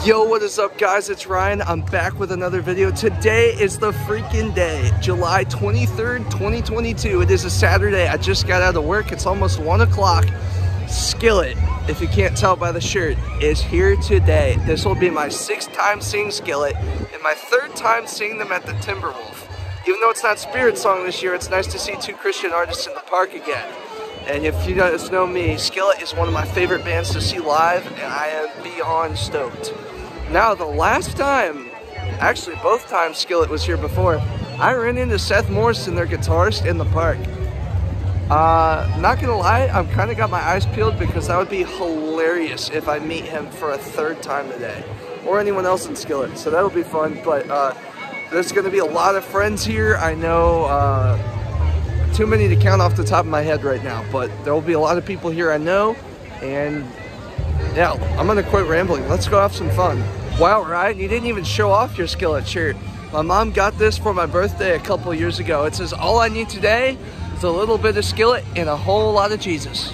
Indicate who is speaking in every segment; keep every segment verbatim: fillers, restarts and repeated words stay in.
Speaker 1: Yo, what is up guys? It's Ryan. I'm back with another video. Today is the freaking day, July twenty-third, twenty twenty-two. It is a Saturday. I just got out of work. It's almost one o'clock. Skillet, if you can't tell by the shirt, is here today. This will be my sixth time seeing Skillet and my third time seeing them at the Timberwolf. Even though it's not Spirit Song this year, it's nice to see two Christian artists in the park again. And if you guys know me, Skillet is one of my favorite bands to see live, and I am beyond stoked. Now, the last time, actually both times Skillet was here before, I ran into Seth Morrison, their guitarist, in the park. Uh, not gonna lie, I've kind of got my eyes peeled because that would be hilarious if I meet him for a third time today. Or anyone else in Skillet, so that'll be fun. But uh, there's gonna be a lot of friends here. I know, uh, too many to count off the top of my head right now, but there will be a lot of people here I know, and yeah, I'm gonna quit rambling. Let's go have some fun. Wow, Ryan, you didn't even show off your Skillet shirt. My mom got this for my birthday a couple years ago. It says, all I need today is a little bit of Skillet and a whole lot of Jesus.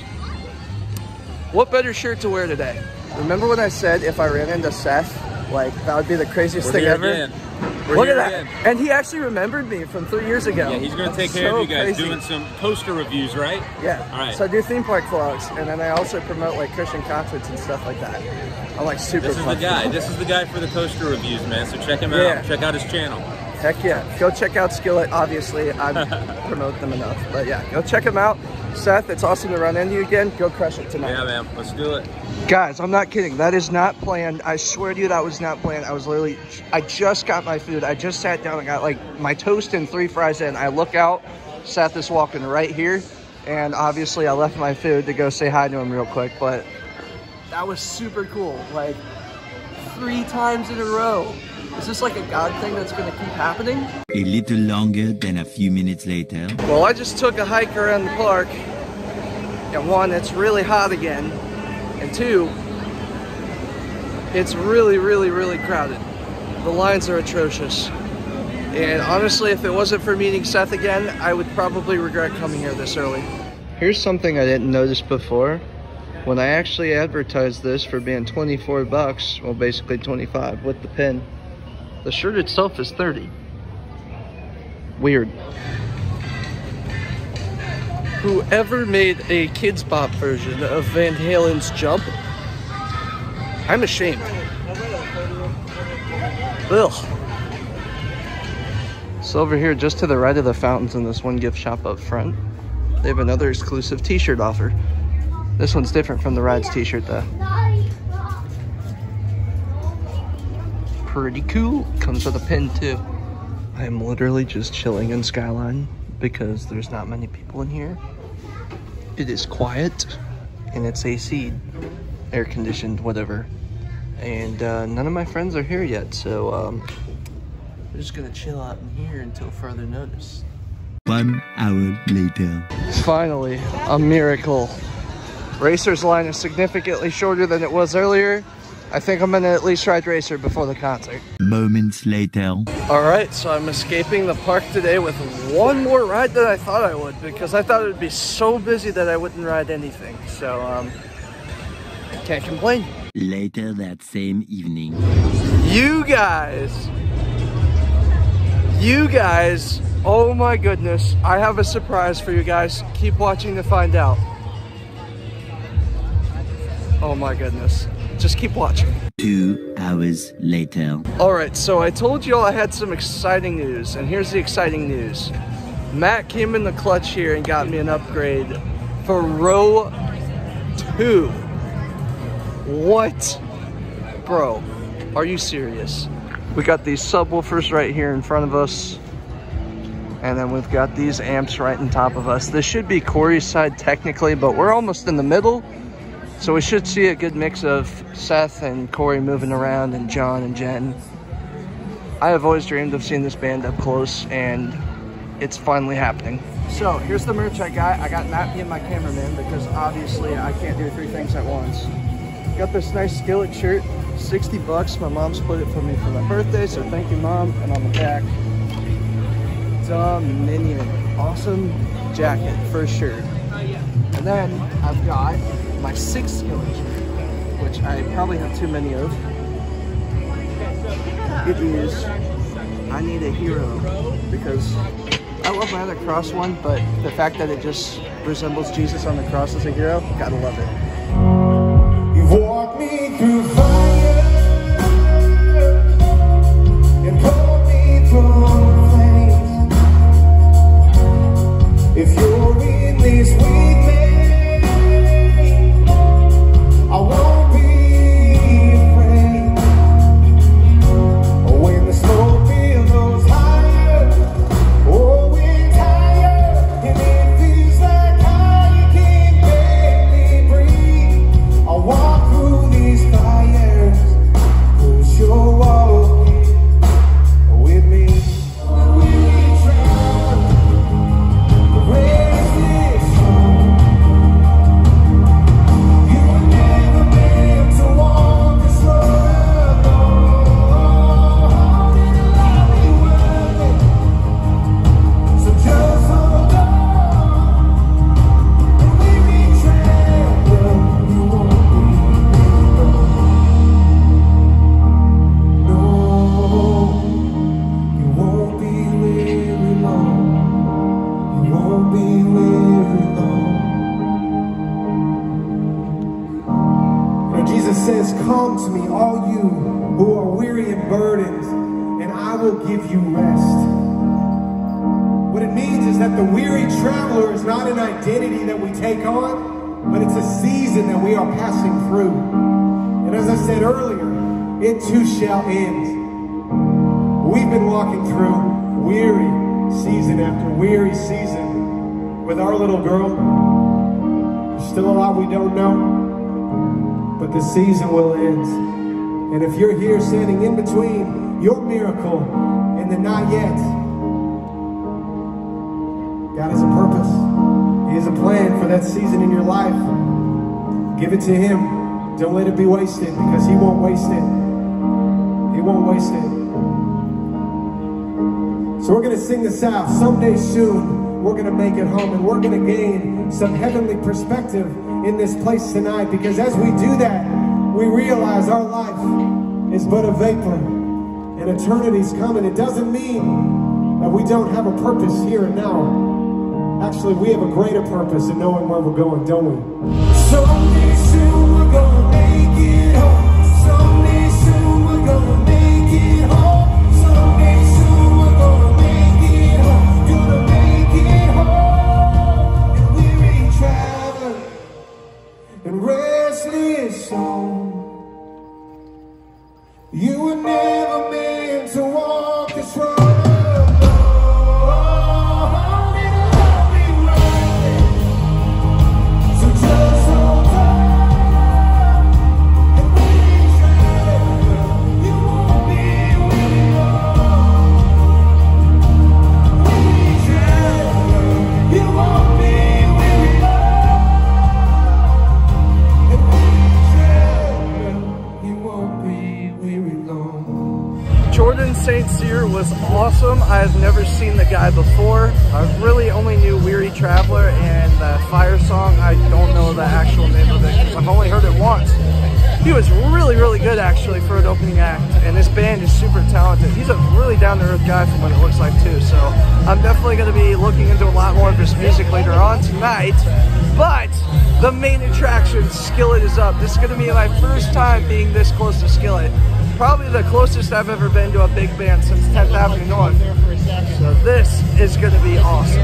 Speaker 1: What better shirt to wear today? Remember when I said if I ran into Seth, like that would be the craziest
Speaker 2: We're
Speaker 1: thing
Speaker 2: here
Speaker 1: ever?
Speaker 2: Again. We're
Speaker 1: Look
Speaker 2: here
Speaker 1: at that.
Speaker 2: Again.
Speaker 1: And he actually remembered me from three years ago.
Speaker 2: Yeah, he's going to take
Speaker 1: That's
Speaker 2: care
Speaker 1: so
Speaker 2: of you guys
Speaker 1: crazy.
Speaker 2: doing some poster reviews, right?
Speaker 1: Yeah.
Speaker 2: All right.
Speaker 1: So I do theme park vlogs, and then I also promote like Christian concerts and stuff like that. I'm like super
Speaker 2: This is the guy. This is the guy for the coaster reviews, man. So check him
Speaker 1: Yeah.
Speaker 2: out. Check out his channel.
Speaker 1: Heck yeah. Go check out Skillet. Obviously, I promote them enough. But yeah, go check them out. Seth, it's awesome to run into you again. Go crush it tonight.
Speaker 2: Yeah, man. Let's do it.
Speaker 1: Guys, I'm not kidding. That is not planned. I swear to you, that was not planned. I was literally, I just got my food. I just sat down and got like my toast and three fries in. I look out, Seth is walking right here. And obviously I left my food to go say hi to him real quick. But that was super cool. Like three times in a row. Is this like a God thing that's going to keep happening?
Speaker 3: A little longer than a few minutes later.
Speaker 1: Well, I just took a hike around the park. And one, it's really hot again. And two, it's really, really, really crowded. The lines are atrocious. And honestly, if it wasn't for meeting Seth again, I would probably regret coming here this early. Here's something I didn't notice before. When I actually advertised this for being twenty-four bucks, well, basically twenty-five with the pin, the shirt itself is thirty. Weird. Whoever made a Kids Bop version of Van Halen's Jump, I'm ashamed. Ugh. So over here, just to the right of the fountains in this one gift shop up front, they have another exclusive t-shirt offer. This one's different from the Rides t-shirt though. Pretty cool. Comes with a pin too. I am literally just chilling in Skyline because there's not many people in here. It is quiet and it's A C'd, air conditioned, whatever. And uh, none of my friends are here yet, so um, we're just gonna chill out in here until further notice.
Speaker 3: One hour later.
Speaker 1: Finally, a miracle. Racer's line is significantly shorter than it was earlier. I think I'm gonna at least ride Racer before the concert.
Speaker 3: Moments later.
Speaker 1: All right, so I'm escaping the park today with one more ride than I thought I would, because I thought it would be so busy that I wouldn't ride anything. So, um, can't complain.
Speaker 3: Later that same evening.
Speaker 1: You guys, you guys, oh my goodness, I have a surprise for you guys. Keep watching to find out. Oh my goodness. Just keep watching.
Speaker 3: Two hours later.
Speaker 1: All right, so I told you all I had some exciting news, and here's the exciting news. Matt came in the clutch here and got me an upgrade for row two. What? Bro, are you serious? We got these subwoofers right here in front of us, and then we've got these amps right on top of us. This should be Corey's side technically, but we're almost in the middle. So we should see a good mix of Seth and Corey moving around, and John and Jen. I have always dreamed of seeing this band up close, and it's finally happening. So here's the merch I got. I got Matt being my cameraman because obviously I can't do three things at once. Got this nice Skillet shirt, sixty bucks. My mom split it for me for my birthday, so thank you, Mom. And on the back, Dominion. Awesome jacket for sure. And then I've got my sixth Skillet shirt, which I probably have too many of. It is I Need a Hero, because I love my other cross one, but the fact that it just resembles Jesus on the cross as a hero, gotta love it.
Speaker 4: You've walked me through fire and pulled me through flames. If you're in this with me, I won't be afraid. When the smoke billows higher, oh, it's higher, and it feels like I can barely breathe. I'll walk through these fires, 'cause you're walking with me. When we travel, the race is strong. You were never meant to walk this road alone. It'll all be worth it. So just hold on. When we travel, you won't be alone. No, you won't be weary long. You won't be weary long. You know, Jesus says, "Come to me, all you who are weary and burdened, and I will give you rest." What it means is that the weary traveler is not an identity that we take on, but it's a season that we are passing through. And as I said earlier, it too shall end. We've been walking through weary season after weary season with our little girl. There's still a lot we don't know, but the season will end. And if you're here standing in between your miracle and the not yet, God has a purpose. He has a plan for that season in your life. Give it to Him. Don't let it be wasted, because He won't waste it. He won't waste it. So we're going to sing this out. Someday soon, we're going to make it home, and we're going to gain some heavenly perspective in this place tonight, because as we do that, we realize our life is but a vapor, and eternity's coming. It doesn't mean that we don't have a purpose here and now. Actually, we have a greater purpose in knowing where we're going, don't we? Someday soon, we're going to make it home. Someday soon, we're going to make it home. Someday soon, we're going to make it home. Gonna make it home. And weary traveler and restless soul, you were never meant to walk this road.
Speaker 1: Saint Cyr was awesome. I've never seen the guy before. I really only knew Weary Traveler and the Fire song. I don't know the actual name of it because I've only heard it once. He was really, really good actually for an opening act, and this band is super talented. He's a really down-to-earth guy from what it looks like too, so I'm definitely going to be looking into a lot more of his music later on tonight. But the main attraction, Skillet, is up. This is going to be my first time being this close to Skillet. Probably the closest I've ever been to a big band since tenth Avenue North. So this is going to be awesome.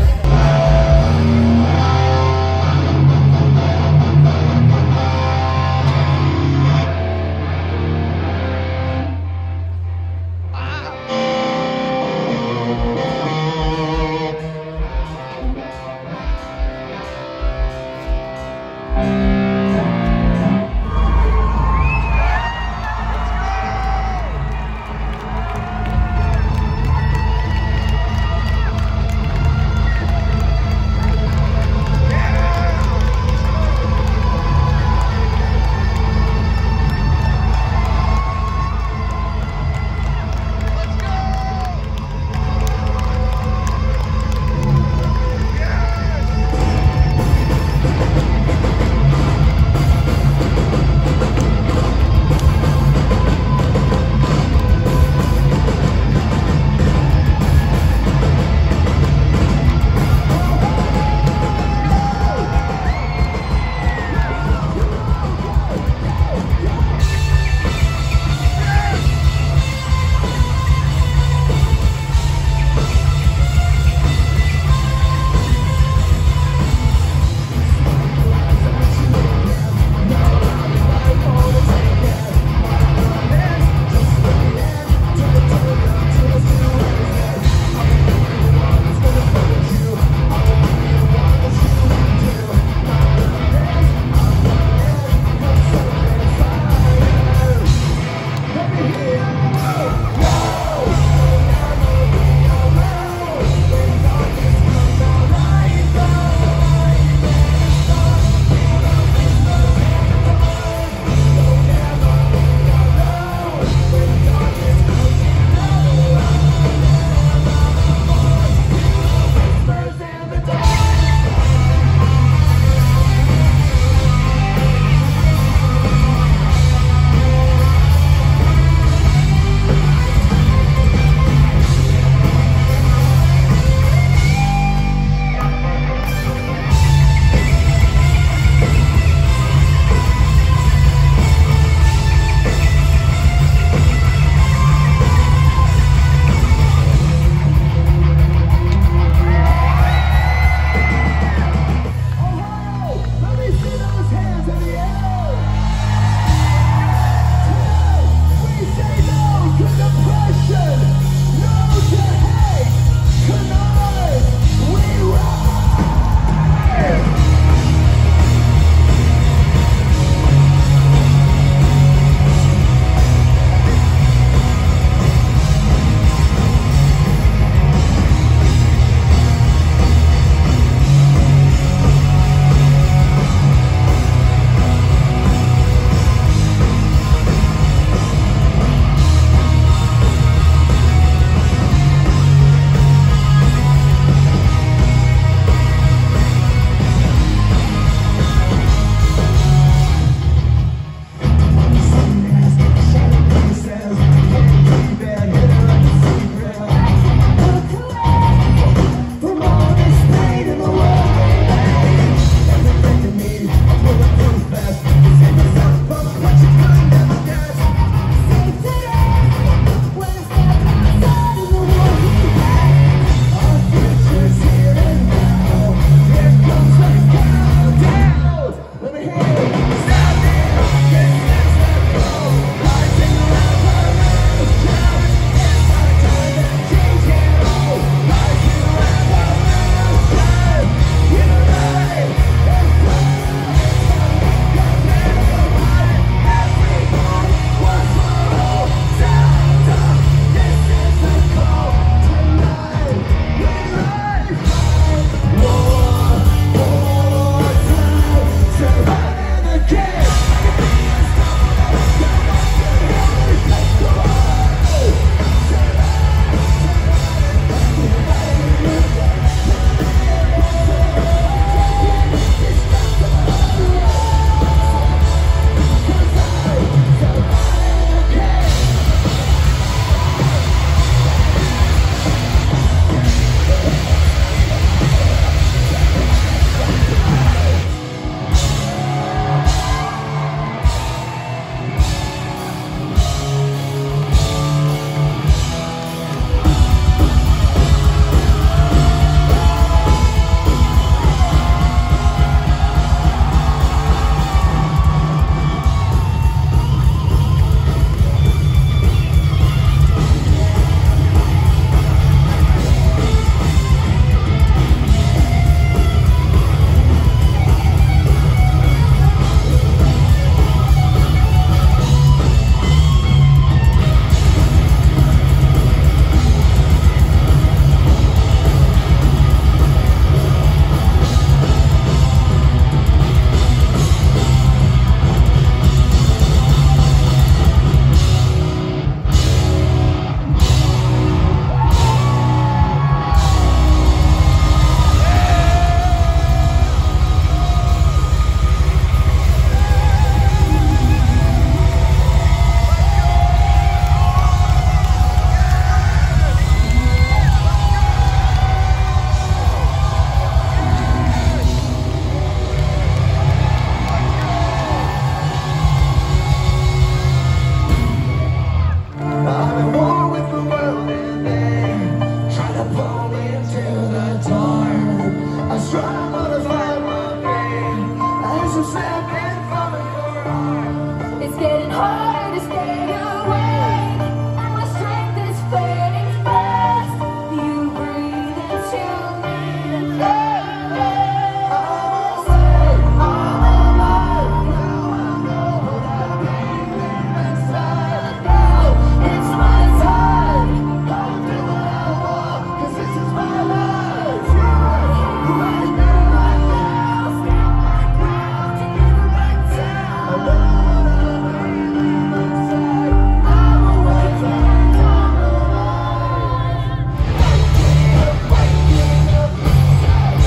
Speaker 4: some sand getting from your heart.
Speaker 5: It's getting harder to stay awake, and my strength is fading fast. You breathe into me. I'm awake, I'm alive. Now I know that being inside. Now it's my time. I'll do what I want, 'cause this is my life. Right now, right now, stand my ground in the right time. I know that being inside. I'm awake and I'm alive. Waking up, waking up inside.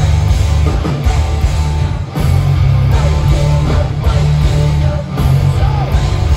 Speaker 5: Waking up, waking up inside.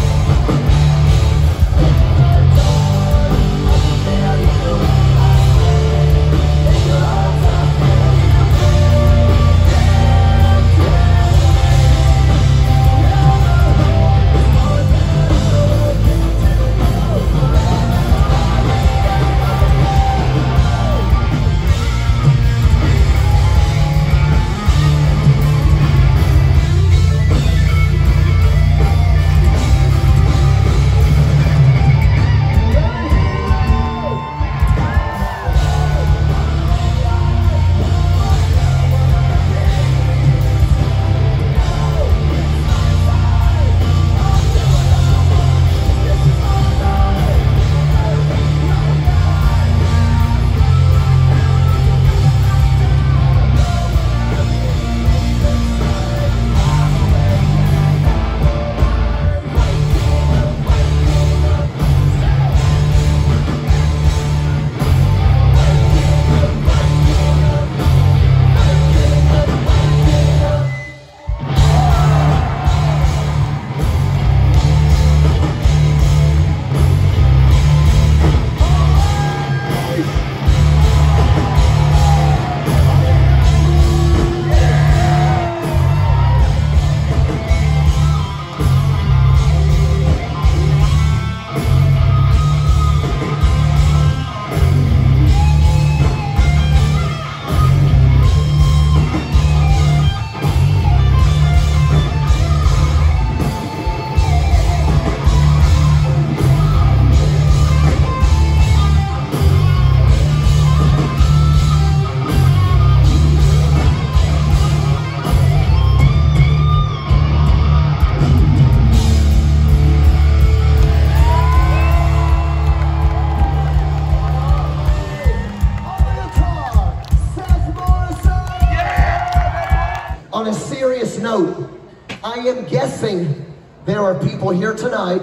Speaker 6: On a serious note, I am guessing there are people here tonight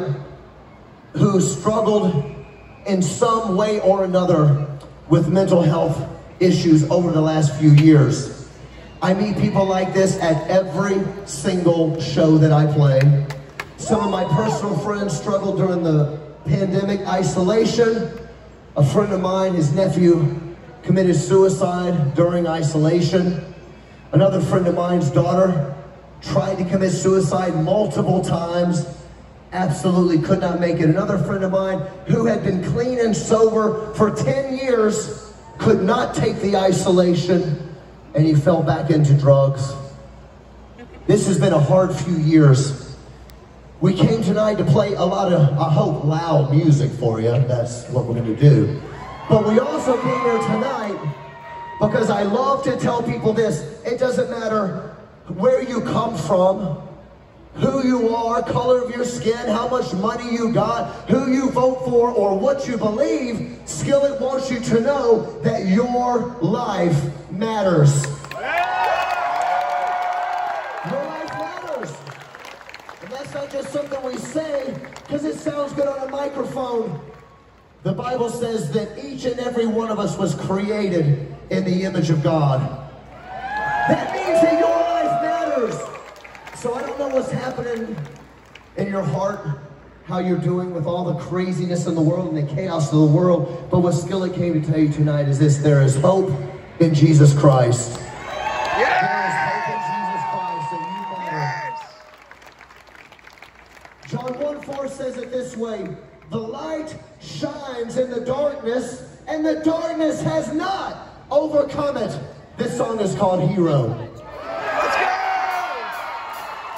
Speaker 6: who struggled in some way or another with mental health issues over the last few years. I meet people like this at every single show that I play. Some of my personal friends struggled during the pandemic isolation. A friend of mine, his nephew, committed suicide during isolation. Another friend of mine's daughter tried to commit suicide multiple times, absolutely could not make it. Another friend of mine who had been clean and sober for ten years could not take the isolation, and he fell back into drugs. This has been a hard few years. We came tonight to play a lot of, I hope, loud music for you. That's what we're gonna do. But we also came here tonight because I love to tell people this: it doesn't matter where you come from, who you are, color of your skin, how much money you got, who you vote for, or what you believe. Skillet wants you to know that your life matters. Your life matters. And that's not just something we say because it sounds good on a microphone. The Bible says that each and every one of us was created in the image of God. That means that your life matters. So I don't know what's happening in your heart, how you're doing with all the craziness in the world and the chaos of the world, but what Skillet came to tell you tonight is this: there is hope in Jesus Christ. Yes! There is hope in Jesus Christ, and you matter. Yes! John one four says it this way: the light shines in the darkness, and the darkness has not overcome it. This song is called Hero.
Speaker 1: Let's go!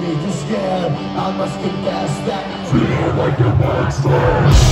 Speaker 6: afraid to scare. I must confess that feeling like a monster.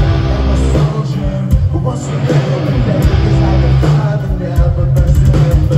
Speaker 6: What's the name of the day? 'Cause I can find the never best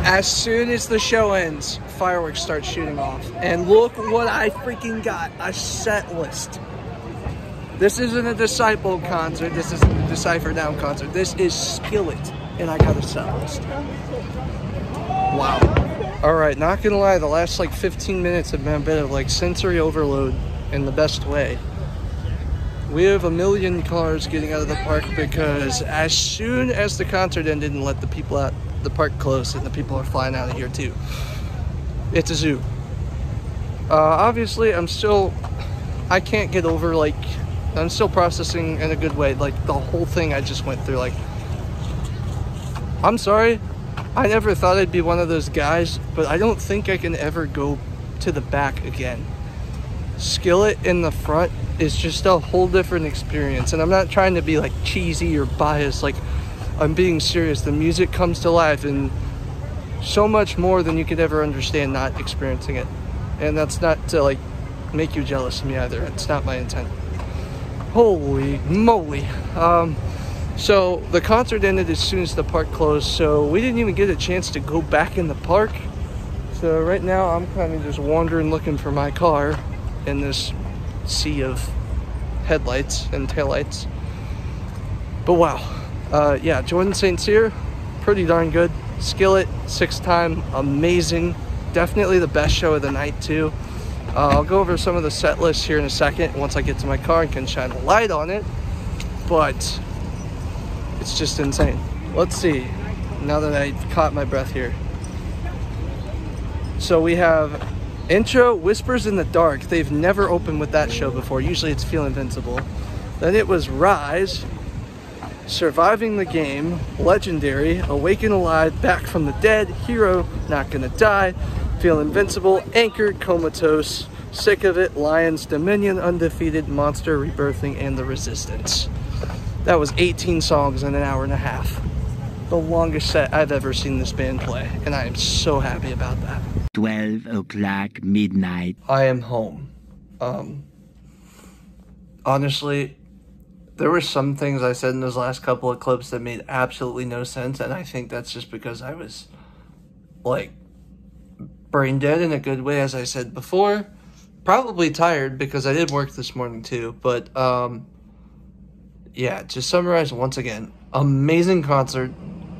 Speaker 1: As soon as the show ends, fireworks start shooting off. And look what I freaking got, a set list. This isn't a Disciple concert, this isn't a Decipher Down concert. This is Skillet, and I got a set list. Wow. All right, not gonna lie, the last like fifteen minutes have been a bit of like sensory overload in the best way. We have a million cars getting out of the park because as soon as the concert ended and let the people out, the park closed and the people are flying out of here too. It's a zoo. Uh, obviously, I'm still, I can't get over like, I'm still processing in a good way, like the whole thing I just went through. Like, I'm sorry, I never thought I'd be one of those guys, but I don't think I can ever go to the back again. Skillet in the front is just a whole different experience, and I'm not trying to be like cheesy or biased, like I'm being serious. The music comes to life and so much more than you could ever understand not experiencing it. And that's not to like make you jealous of me either. It's not my intent. Holy moly. Um, so the concert ended as soon as the park closed, so we didn't even get a chance to go back in the park. So right now I'm kind of just wandering looking for my car in this sea of headlights and taillights. But wow, uh, yeah, Jordan Saint Cyr, pretty darn good. Skillet, six time, amazing. Definitely the best show of the night too. Uh, I'll go over some of the set lists here in a second once I get to my car and can shine a light on it. But it's just insane. Let's see, now that I caught my breath here. So we have intro, Whispers in the Dark. They've never opened with that show before. Usually it's Feel Invincible. Then it was Rise, Surviving the Game, Legendary, Awaken Alive, Back from the Dead, Hero, Not Gonna Die, Feel Invincible, Anchored, Comatose, Sick of It, Lions, Dominion, Undefeated, Monster, Rebirthing, and The Resistance. That was eighteen songs in an hour and a half. The longest set I've ever seen this band play, and I am so happy about that.
Speaker 3: twelve o'clock midnight.
Speaker 1: I am home. Um, honestly, there were some things I said in those last couple of clips that made absolutely no sense, and I think that's just because I was, like, brain dead in a good way, as I said before. Probably tired, because I did work this morning too, but, um, yeah, to summarize once again, amazing concert.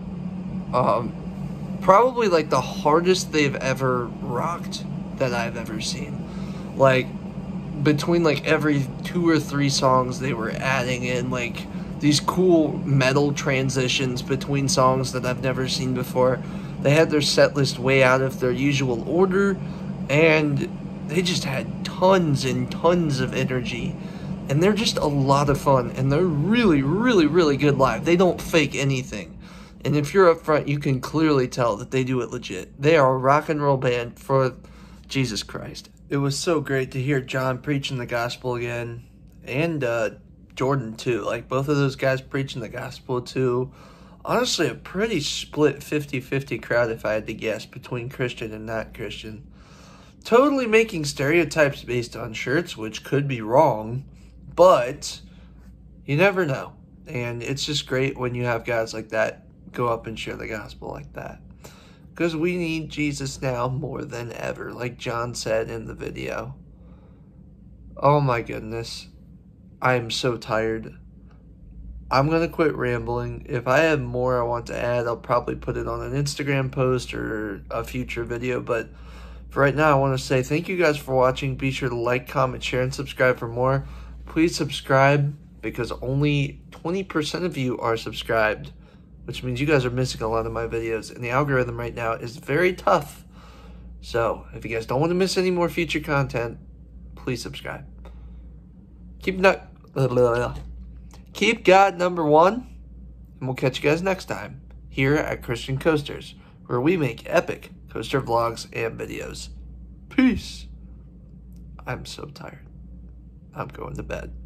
Speaker 1: Um, probably, like, the hardest they've ever rocked that I've ever seen. Like, between like every two or three songs they were adding in like these cool metal transitions between songs that I've never seen before. They had their set list way out of their usual order, and they just had tons and tons of energy, and they're just a lot of fun, and they're really really really good live. They don't fake anything, and if you're up front you can clearly tell that they do it legit. They are a rock and roll band for Jesus Christ. It was so great to hear John preaching the gospel again, and uh, Jordan too. Like, both of those guys preaching the gospel too. Honestly, a pretty split fifty fifty crowd, if I had to guess, between Christian and not Christian. Totally making stereotypes based on shirts, which could be wrong, but you never know. And it's just great when you have guys like that go up and share the gospel like that. Because we need Jesus now more than ever, like John said in the video. Oh my goodness. I am so tired. I'm going to quit rambling. If I have more I want to add, I'll probably put it on an Instagram post or a future video. But for right now, I want to say thank you guys for watching. Be sure to like, comment, share, and subscribe for more. Please subscribe, because only twenty percent of you are subscribed, which means you guys are missing a lot of my videos, and the algorithm right now is very tough. So, if you guys don't want to miss any more future content, please subscribe. Keep not, blah, blah, blah. Keep God number one, and we'll catch you guys next time here at Christian Coasters, where we make epic coaster vlogs and videos. Peace. I'm so tired. I'm going to bed.